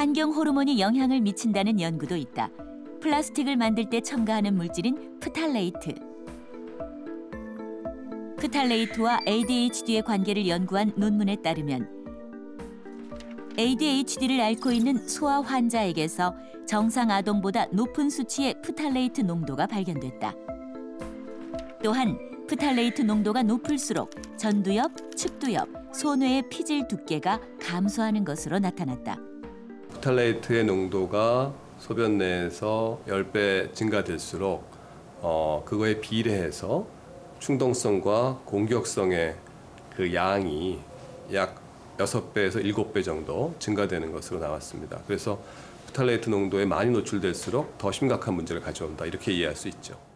환경 호르몬이 영향을 미친다는 연구도 있다. 플라스틱을 만들 때 첨가하는 물질인 프탈레이트. 프탈레이트와 ADHD의 관계를 연구한 논문에 따르면 ADHD를 앓고 있는 소아 환자에게서 정상 아동보다 높은 수치의 프탈레이트 농도가 발견됐다. 또한 프탈레이트 농도가 높을수록 전두엽, 측두엽, 소뇌의 피질 두께가 감소하는 것으로 나타났다. 프탈레이트의 농도가 소변 내에서 10배 증가될수록 그거에 비례해서 충동성과 공격성의 그 양이 약 6배에서 7배 정도 증가되는 것으로 나왔습니다. 그래서 프탈레이트 농도에 많이 노출될수록 더 심각한 문제를 가져온다, 이렇게 이해할 수 있죠.